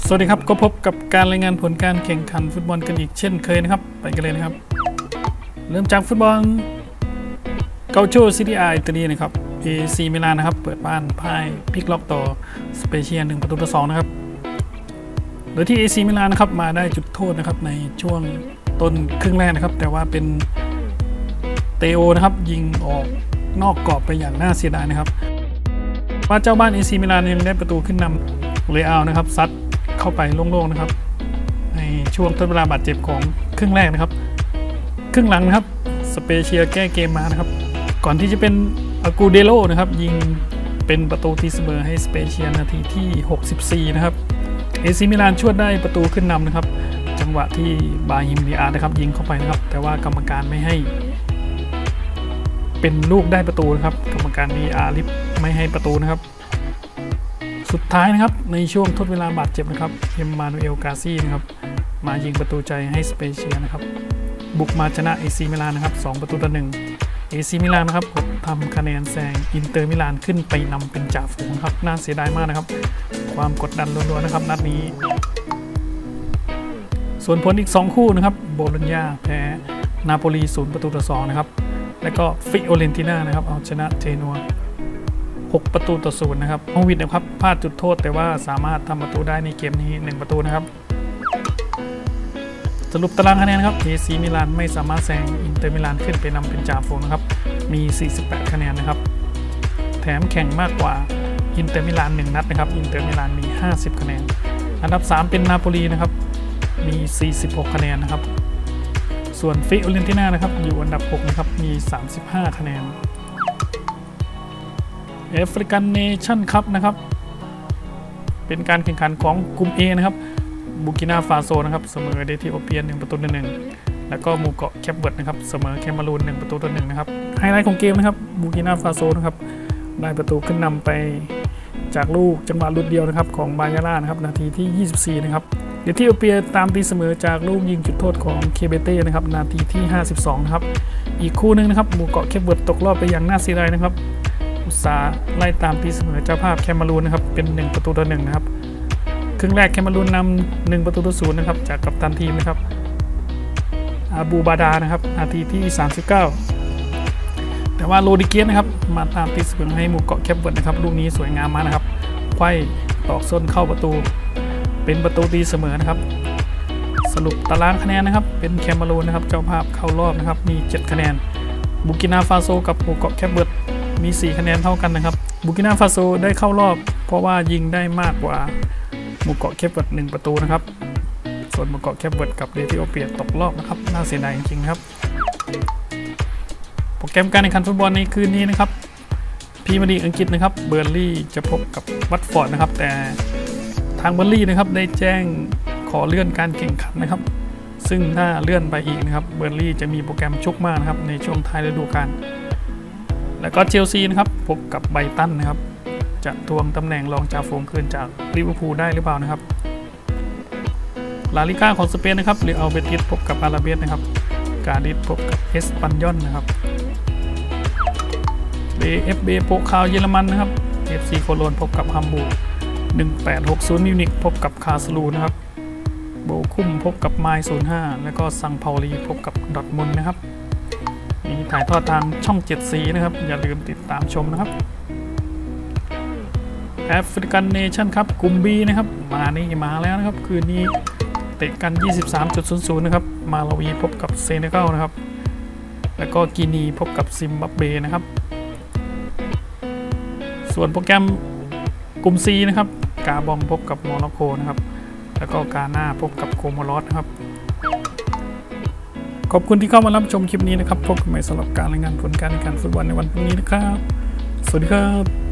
สวัสดีครับก็พบกับการรายงานผลการแข่งขันฟุตบอลกันอีกเช่นเคยนะครับไปกันเลยนะครับเริ่มจากฟุตบอลเกาโชซิตี้อิตาลีนะครับ AC มิลานนะครับเปิดบ้านพ่ายพลิกล็อกต่อสเปเชียล1-2นะครับโดยที่ AC มิลานนะครับมาได้จุดโทษนะครับในช่วงต้นครึ่งแรกนะครับแต่ว่าเป็นเตโอนะครับยิงออกนอกกรอบไปอย่างน่าเสียดายนะครับว่าเจ้าบ้าน AC มิลานยังได้ประตูขึ้นนำเลอานะครับซัดเข้าไปโล่งๆนะครับในช่วงทดเวลาบาดเจ็บของครึ่งแรกนะครับครึ่งหลังนะครับสเปเชียลแก้เกมมานะครับก่อนที่จะเป็นอากูเดโลนะครับยิงเป็นประตูตีเสมอให้สเปเชียลนาทีที่64นะครับเอซีมิลานช่วยได้ประตูขึ้นนำนะครับจังหวะที่บาฮิมดิอานะครับยิงเข้าไปนะครับแต่ว่ากรรมการไม่ให้เป็นลูกได้ประตูนะครับกรรมการมีลิฟไม่ให้ประตูนะครับสุดท้ายนะครับในช่วงทดเวลาบาดเจ็บนะครับเอ็มมานูเอลกาซี่นะครับมายิงประตูใจให้สเปเชียลนะครับบุกมาชนะเอซีมิลานนะครับ2-1เอซีมิลานนะครับทำคะแนนแซงอินเตอร์มิลานขึ้นไปนำเป็นจ่าฝูงครับน่าเสียดายมากนะครับความกดดันล้วนๆนะครับนัดนี้ส่วนผลอีก2คู่นะครับโบโลญญาแพ้นาโปลี0-2นะครับแล้วก็ฟิโอเรนติน่านะครับเอาชนะเจนัว6-0นะครับฮองวิดนะครับพลาดจุดโทษแต่ว่าสามารถทำประตูได้ในเกมนี้1ประตูนะครับสรุปตารางคะแนนครับ AC มิลานไม่สามารถแซงอินเตอร์มิลานขึ้นไปนำเป็นจ่าฝูงนะครับมี48คะแนนนะครับแถมแข่งมากกว่าอินเตอร์มิลาน1นัดนะครับอินเตอร์มิลานมี50คะแนนอันดับ3เป็นนาโปลีนะครับมี46คะแนนนะครับส่วนฟิโอเรนติน่านะครับอยู่อันดับ6นะครับมี35คะแนนแอฟริกันเนชั่นคัพนะครับเป็นการแข่งขันของกลุ่ม A นะครับบูกินาฟาโซนะครับเสมอเอธิโอเปีย1-1แล้วก็หมู่เกาะแคปเวิร์ดนะครับเสมอแคเมรูน1-1นะครับไฮไลท์ของเกมนะครับบูกินาฟาโซนะครับได้ประตูขึ้นนำไปจากลูกจังหวะลุดเดียวนะครับของบายาร่านะครับนาทีที่24นะครับเอธิโอเปียตามตีเสมอจากลูกยิงจุดโทษของเคเบเต้นะครับนาทีที่52นะครับอีกคู่นึงนะครับหมู่เกาะแคปเวิร์ดตกรอบไปอย่างน่าเสียดายนะครับอุตสาห์ไล่ตามตีเสมอเจ้าภาพแคเมรูนนะครับเป็น1-1นะครับครึ่งแรกแคเมรูนนำ1-0นะครับจากกัปตันทีมนะครับอาบูบาดานะครับนาทีที่39แต่ว่าโรดิเกสนะครับมาตามตีเสมอให้หมู่เกาะแคปเวิร์ดนะครับลูกนี้สวยงามมากนะครับไขว้ตอกส้นเข้าประตูเป็นประตูตีเสมอนะครับสรุปตารางคะแนนนะครับเป็นแคเมรูนนะครับเจ้าภาพเข้ารอบนะครับมี7คะแนนบูกินาฟาโซกับหมู่เกาะแคปเวิร์ดมี4คะแนนเท่ากันนะครับบูกินาฟาโซได้เข้ารอบเพราะว่ายิงได้มากกว่าหมู่เกาะแคปเวิร์ด1ประตูนะครับส่วนหมู่เกาะแคปเวิร์ดกับเอธิโอเปียตกรอบนะครับน่าเสียดายจริงๆนะครับโปรแกรมการแข่งขันฟุตบอลในคืนนี้นะครับพรีเมียร์ลีกอังกฤษนะครับเบอร์นลี่จะพบกับวัตฟอร์ดนะครับแต่ทางเบอร์นลี่นะครับได้แจ้งขอเลื่อนการแข่งขันนะครับซึ่งถ้าเลื่อนไปอีกนะครับเบอร์นลี่จะมีโปรแกรมชุกมากนะครับในช่วงท้ายฤดูกาลแล้วก็เชลซีนะครับพบกับไบรตันนะครับจะทวงตำแหน่งรองจ่าฝูงคืนจากลิเวอร์พูลได้หรือเปล่านะครับลาลิก้าของสเปนนะครับเรอัลเบติสพบกับอาราเบสนะครับกาดิสพบกับเอสปันยอนนะครับBFB โปรคาวเยอรมันนะครับ FC โคโลนพบกับฮัมบูร์ก1860มิวนิกพบกับคาสลูนะครับโบคุ้มพบกับไมล์05แล้วก็ซังเปาลีพบกับดอร์ทมุนด์นะครับมีถ่ายทอดทางช่อง7สีนะครับอย่าลืมติดตามชมนะครับแอฟริกันเนชั่นครับกลุ่ม B นะครับมาแล้วนะครับคืนนี้เตะกัน 23:00 นะครับมาลาวีพบกับเซเนกัลนะครับแล้วก็กินีพบกับซิมบับเวนะครับส่วนโปรแกรมกลุ่ม C นะครับกาบองพบกับโมร็อกโกนะครับแล้วก็กาหน้าพบกับโคโมรอสนะครับขอบคุณที่เข้ามารับชมคลิปนี้นะครับพบกันใหม่สำหรับการรายงานผลการแข่งขันฟุตบอลในวันพรุ่งนี้นะครับสวัสดีครับ